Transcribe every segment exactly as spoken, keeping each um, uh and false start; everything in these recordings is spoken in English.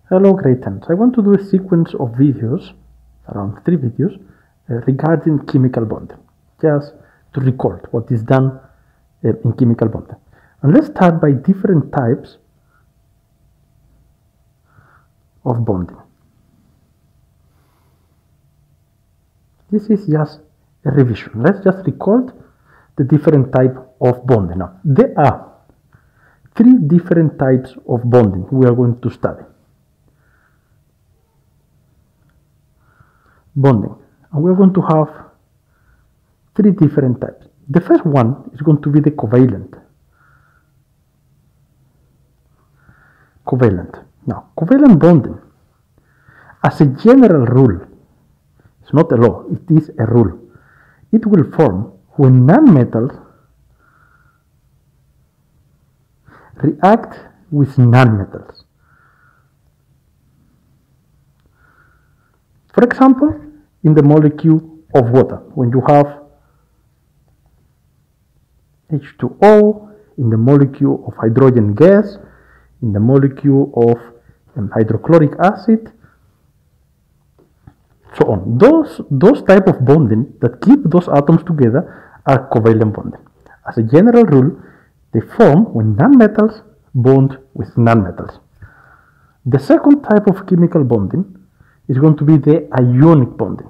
Hello grade tens. I want to do a sequence of videos, around three videos, uh, regarding chemical bonding, just to record what is done uh, in chemical bonding. And let's start by different types of bonding. This is just a revision. Let's just record the different type of bonding. Now, there are three different types of bonding we are going to study. Bonding, and we're going to have three different types. The first one is going to be the covalent. Covalent. Now, covalent bonding, as a general rule, it's not a law, it is a rule. It will form when nonmetals react with nonmetals. For example, in the molecule of water, when you have H two O, in the molecule of hydrogen gas, in the molecule of um, hydrochloric acid, so on. Those, those type of bonding that keep those atoms together are covalent bonding. As a general rule, they form when nonmetals bond with nonmetals. The second type of chemical bonding is going to be the ionic bonding.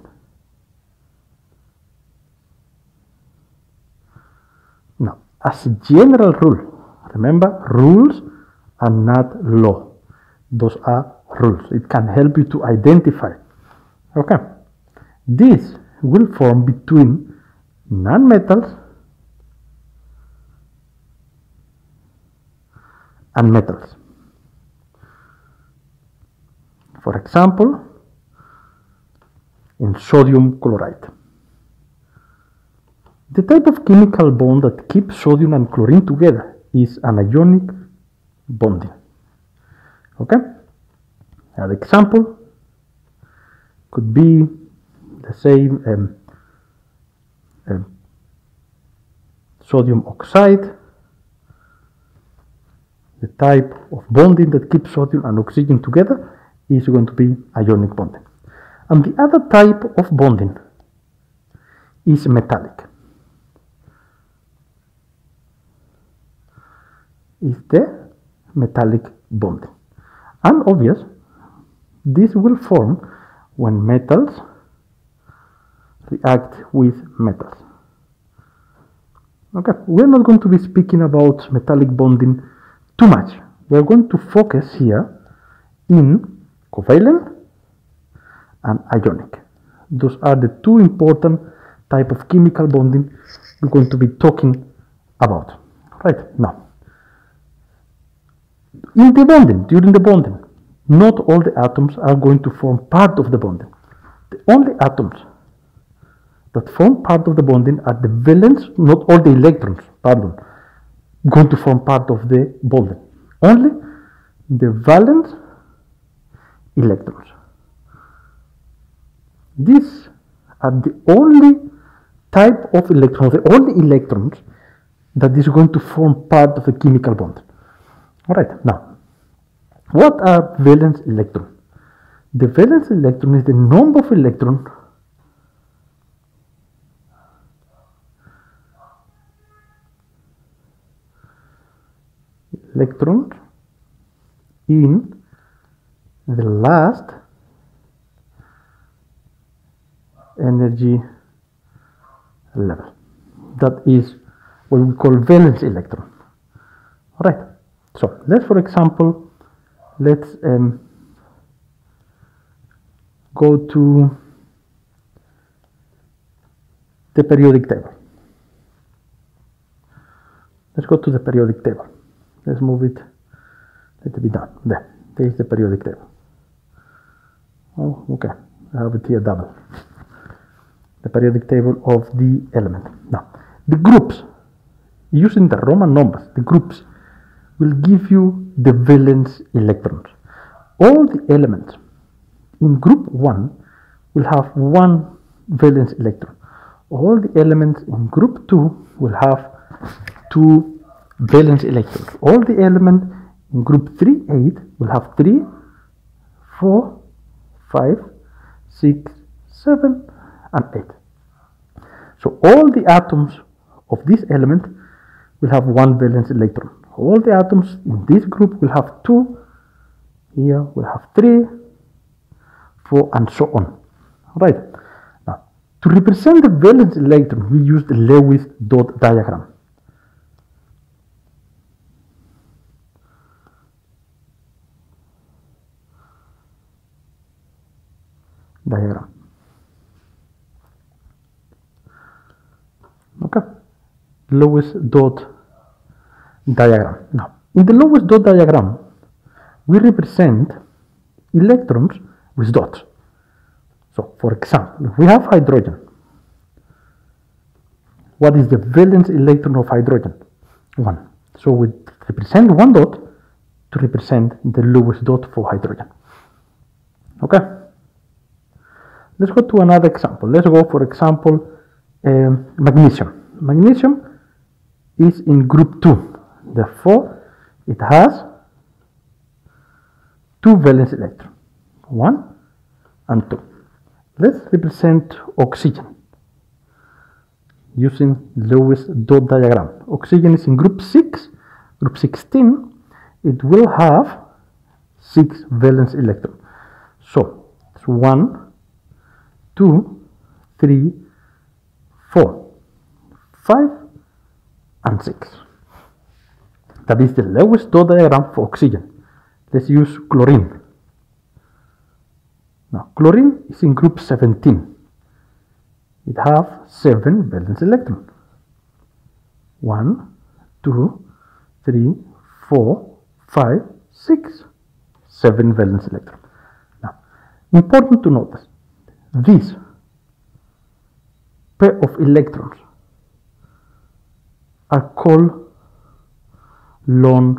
Now, as a general rule, remember, rules are not law. Those are rules. It can help you to identify. Okay. This will form between nonmetals and metals. For example, in sodium chloride. The type of chemical bond that keeps sodium and chlorine together is an ionic bonding. Okay? An example could be the same um, um, sodium oxide. The type of bonding that keeps sodium and oxygen together is going to be ionic bonding. And the other type of bonding is metallic. Is the metallic bonding. And obvious, this will form when metals react with metals. Okay, we're not going to be speaking about metallic bonding too much. We're going to focus here in covalent and ionic. Those are the two important type of chemical bonding we're going to be talking about. Right now, in the bonding, during the bonding, not all the atoms are going to form part of the bonding. The only atoms that form part of the bonding are the valence, not all the electrons, pardon, going to form part of the bonding. Only the valence electrons. These are the only type of electrons, the only electrons that is going to form part of the chemical bond. Alright, now, what are valence electrons? The valence electron is the number of electrons electrons in the last energy level. That is what we call valence electron. All right. So let's, for example, let's um, go to the periodic table. Let's go to the periodic table. Let's move it. Let it be done. There. There is the periodic table. Oh, okay. I have it here double. The periodic table of the element. Now, the groups, using the Roman numbers, the groups will give you the valence electrons. All the elements in group one will have one valence electron. All the elements in group two will have two valence electrons. All the elements in group three eight will have three four, five, six, seven, and eight. So all the atoms of this element will have one valence electron. All the atoms in this group will have two. Here we'll have three, four, and so on. Right. Now, to represent the valence electron, we use the Lewis dot diagram. Diagram. Okay. Lewis dot diagram. Now, in the Lewis dot diagram, we represent electrons with dots. So, for example, if we have hydrogen, what is the valence electron of hydrogen? One. So, we represent one dot to represent the Lewis dot for hydrogen. Okay? Let's go to another example. Let's go, for example, um, magnesium. Magnesium is in group two. Therefore, it has two valence electrons, one and two. Let's represent oxygen using Lewis dot diagram. Oxygen is in group six, group sixteen. It will have six valence electrons. So it's one, two, three, four, five, and six. That is the Lewis dot diagram for oxygen. Let's use chlorine. Now, chlorine is in group seventeen. It has seven valence electrons. One, two, three, four, five, six, seven valence electrons. Now, important to notice, this pair of electrons are called lone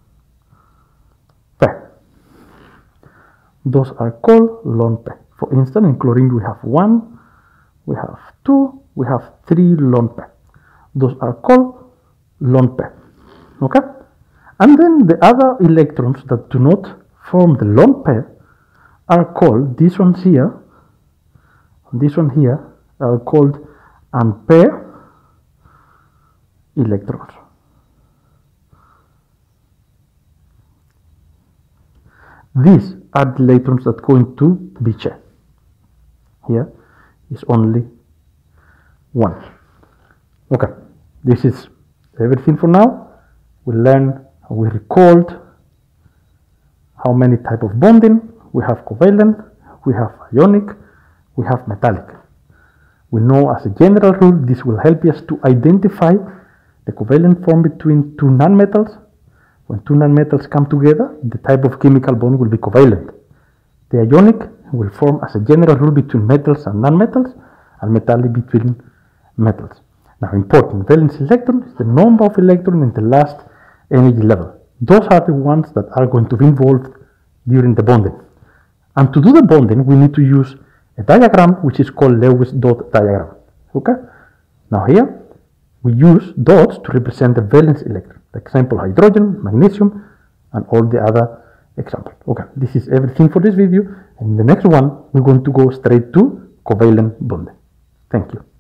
pair. Those are called lone pair. For instance, in chlorine we have one, we have two, we have three lone pair. Those are called lone pair. Okay? And then the other electrons that do not form the lone pair are called, these ones here, this one here, are called unpaired electrons. These are the electrons that go into B chain. Here is only one. Okay, this is everything for now. We learned, we recalled how many types of bonding. We have covalent, we have ionic, we have metallic. We know as a general rule, this will help us to identify the covalent form between two nonmetals. When two nonmetals come together, the type of chemical bond will be covalent. The ionic will form as a general rule between metals and nonmetals, and metallic between metals. Now, important, valence electron is the number of electrons in the last energy level. Those are the ones that are going to be involved during the bonding. And to do the bonding, we need to use a diagram which is called Lewis dot diagram. Okay? Now here, we use dots to represent the valence electron. For example, hydrogen, magnesium, and all the other examples. Okay, this is everything for this video. In the next one, we're going to go straight to covalent bonding. Thank you.